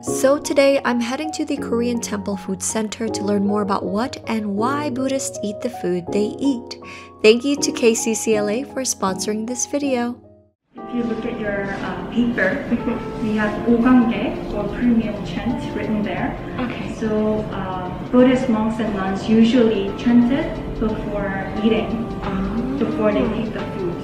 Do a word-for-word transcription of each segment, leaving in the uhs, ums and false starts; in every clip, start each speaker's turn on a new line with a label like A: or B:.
A: So today I'm heading to the Korean Temple Food Center to learn more about what and why Buddhists eat the food they eat. Thank you to K C C L A for sponsoring this video.
B: If you look at your uh, paper, we have 오광계 or premium chant written there.
A: Okay.
B: So uh, Buddhist monks and nuns usually chant it before eating, um, before they take the food.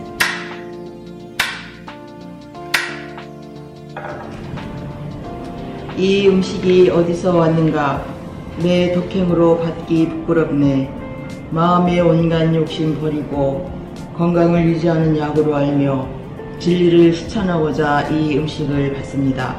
C: 이 음식이 어디서 왔는가? 내 독행으로 받기 부끄럽네. 마음의 온갖 욕심 버리고 건강을 유지하는 약으로 알며 진리를 실천하고자 이 음식을 받습니다.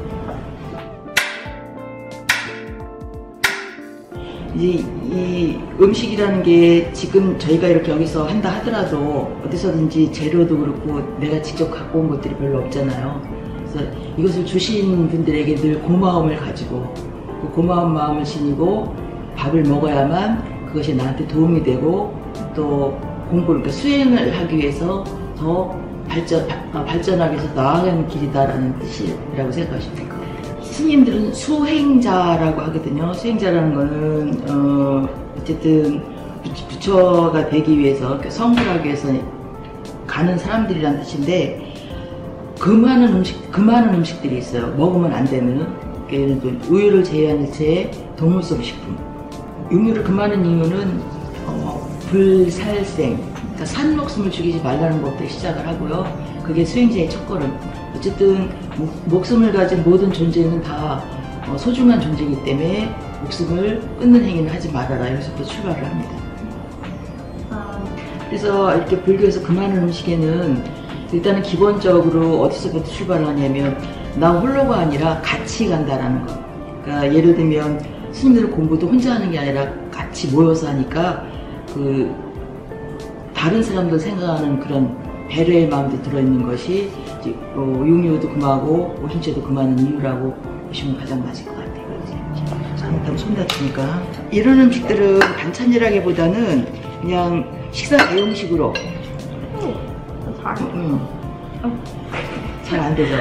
C: 이제 이 음식이라는 게 지금 저희가 이렇게 여기서 한다 하더라도 어디서든지 재료도 그렇고 내가 직접 갖고 온 것들이 별로 없잖아요. 그래서 이것을 주신 분들에게 늘 고마움을 가지고 그 고마운 마음을 지니고 밥을 먹어야만 그것이 나한테 도움이 되고 또 공부를 그러니까 수행을 하기 위해서 더 발전, 발전하기 위해서 나아가는 길이다라는 뜻이라고 생각하시면 될 것 같아요. 스님들은 수행자라고 하거든요. 수행자라는 거는 어, 어쨌든 부처가 되기 위해서 성불하기 위해서 가는 사람들이란 뜻인데 그 많은 음식, 그 많은 음식들이 있어요. 먹으면 안 되는. 예를 들어 우유를 제외한 일체의 동물성 식품. 육류를 금하는 이유는 어, 불살생, 그러니까 산 목숨을 죽이지 말라는 것부터 시작을 하고요. 그게 수행자의 첫걸음. 어쨌든 목, 목숨을 가진 모든 존재는 다 어, 소중한 존재이기 때문에 목숨을 끊는 행위는 하지 말아라. 여기서부터 출발을 합니다. 그래서 이렇게 불교에서 금하는 음식에는 일단은 기본적으로 어디서부터 출발하냐면 나 홀로가 아니라 같이 간다라는 거. 그러니까 예를 들면 스님들 공부도 혼자 하는 게 아니라 같이 모여서 하니까 그 다른 사람들 생각하는 그런 배려의 마음도 들어있는 것이 이제 어, 육류도 금하고 오신채도 금하는 이유라고 보시면 가장 맞을 것 같아요. 잘못하면 손 다치니까. 이런 음식들은 반찬이라기보다는 그냥 식사 대용식으로 응. 잘 안 되죠?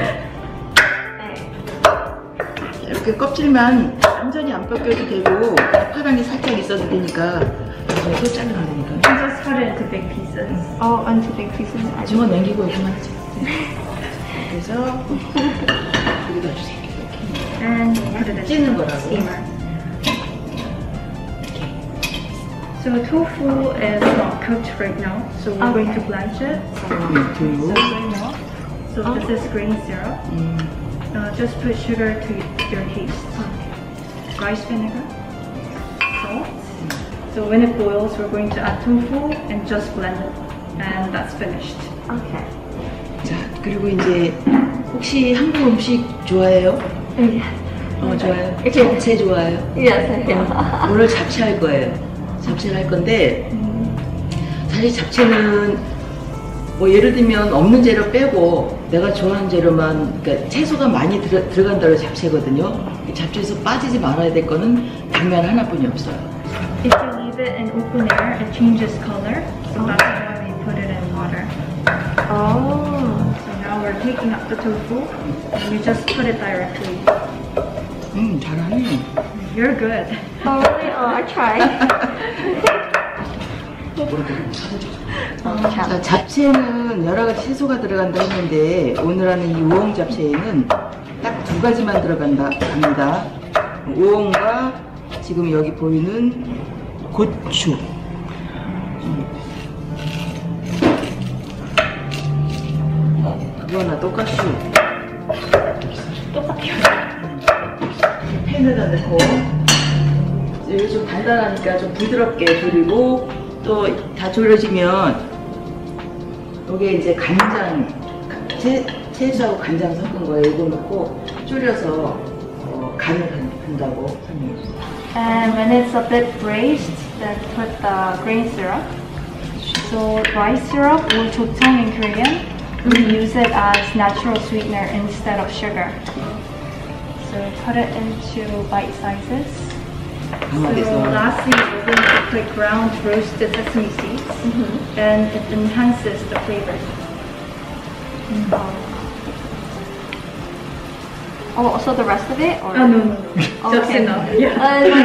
C: 이렇게 껍질만 완전히 안 벗겨도 되고 파란이 살짝 있어도 되니까 나중에 또 자르면 되니까.
B: Just cut it into big pieces.
A: Oh, into big pieces.
C: 중간 남기고 이렇게만 하죠. 그래서 여기다 주세요.
B: And put it in
C: 찌는 거라고.
B: steamer. So tofu is not cooked right now, so we're
A: Okay.
B: going to blanch it.
C: 음,
B: So
C: 두유.
B: green milk. So this is green syrup.
C: 음,
B: Uh, just put sugar to your taste. Rice vinegar, salt. So when it boils, we're going to add tofu and just blend it, and that's finished.
A: Okay.
C: 자, 그리고 이제 혹시 한국 음식 좋아해요?
A: Yes.
C: 어, 좋아요. 잡채 좋아해요?
A: Yes, I do.
C: 오늘 잡채 할 거예요. 잡채를 할 건데 사실 잡채는 뭐 예를 들면 없는 재료 빼고 내가 좋아하는 재료만 그러니까 채소가 많이 들어, 들어간다고 잡채거든요. 잡채에서 빠지지 말아야 될 거는 당면 하나뿐이 없어요.
B: If you leave it in open air, it changes color. So that's why we put it in water.
A: Oh.
B: So now we're taking up the tofu and we just put it directly.
C: 음, 잘하네.
B: You're good.
A: Oh, really? Oh, I try.
C: 자, 잡채는 여러 가지 채소가 들어간다 했는데 오늘 하는 이 우엉 잡채에는 딱 두 가지만 들어간다 합니다. 우엉과 지금 여기 보이는 고추. 그거나 똑같이
B: 똑같아요.
C: 팬에다 넣고 여기 좀 단단하니까 좀 부드럽게 졸이고 또 다 졸여지면 여기에 이제 간장, 채, 채소하고 간장 섞은 거에 이거 넣고 졸여서 어, 간을 한다고 설명해 주세요.
B: And when it's a bit braised, then put the grain syrup. So rice syrup or jotong in Korean, we use it as natural sweetener instead of sugar. So put it into bite sizes. So lastly, we're going to put ground roasted sesame seeds, mm-hmm. and it enhances the flavor. Mm-hmm. Oh, so the rest of it? Or?
D: Oh, no, no, no. Just
B: Okay.
D: enough. Yeah.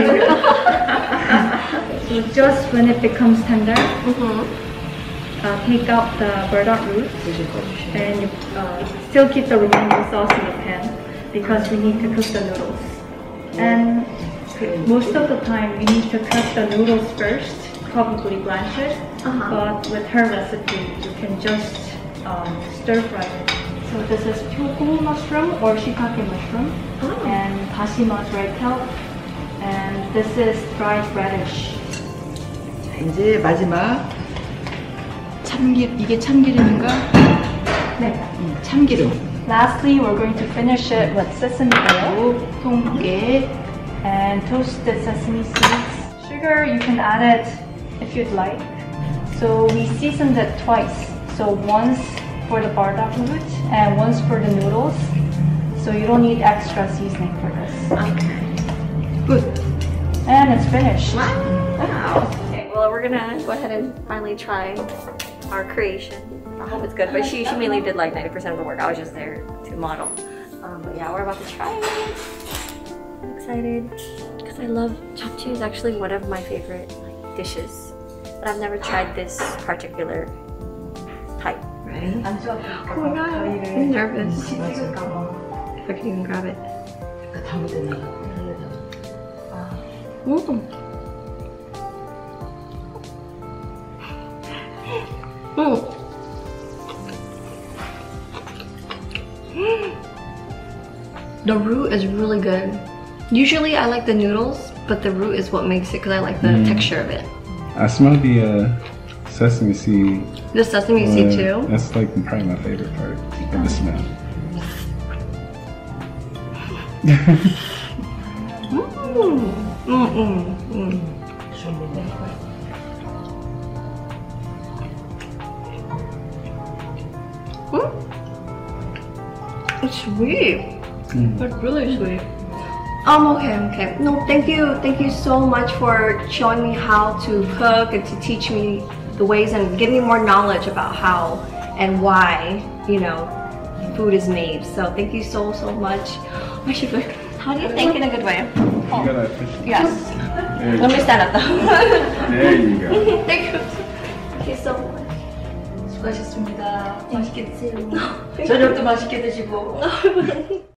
D: So just when it becomes tender,
B: Mhm.
D: uh, take out the burdock root and uh, still keep the remaining sauce in the pan because we need to cook the noodles. And most of the time we need to cook the noodles first, probably blanch it.
B: Uh-huh.
D: But with her recipe, you can just um, stir fry it. So this is tofu mushroom or shiitake mushroom,
B: Oh.
D: and dashima's red kelp, and this is dried radish.
C: 자, 이제 마지막 참기 이게 참기름인가?
D: 네.
C: 응, 참기름.
D: Lastly, we're going to finish it with sesame oil
C: 그리고 통깨.
D: and toasted sesame seeds. Sugar, you can add it if you'd like. So we seasoned it twice. So once for the burdock root and once for the noodles. So you don't need extra seasoning for this.
B: Okay.
C: 끝.
D: And it's finished.
B: Wow. Okay, well, we're gonna go ahead and finally try our creation. I hope it's good, but she, she mainly did like ninety percent of the work. I was just there to model. Um, but yeah, we're about to try it. I'm excited because I love japchae. Is actually one of my favorite like, dishes, but I've never tried this particular type.
C: Right?
B: Oh my god, I'm nervous. If I can even grab it.
C: 그 다음에
B: Mm. Mm. The root is really good. Usually I like the noodles, but the root is what makes it because I like the
E: Mm.
B: texture of it.
E: I smell the uh, sesame seed.
B: The sesame seed
E: Uh,
B: too.
E: That's like probably my favorite part of the smell.
B: Mm. Mm mm mm. Mm. It's sweet.
E: Mm.
B: It's really sweet. Um, okay, okay. No, thank you. Thank you so much for showing me how to cook and to teach me the ways and give me more knowledge about how and why, you know, food is made. So thank you so, so much. Actually, how do you think in a good way?
E: You gotta fish.
B: Yes.
E: There you
B: Let me
E: go.
B: stand up though.
E: There you go.
B: Thank you. Thank you so much.
C: 수고하셨습니다. 맛있게 드세요. 저녁도 맛있게 드시고.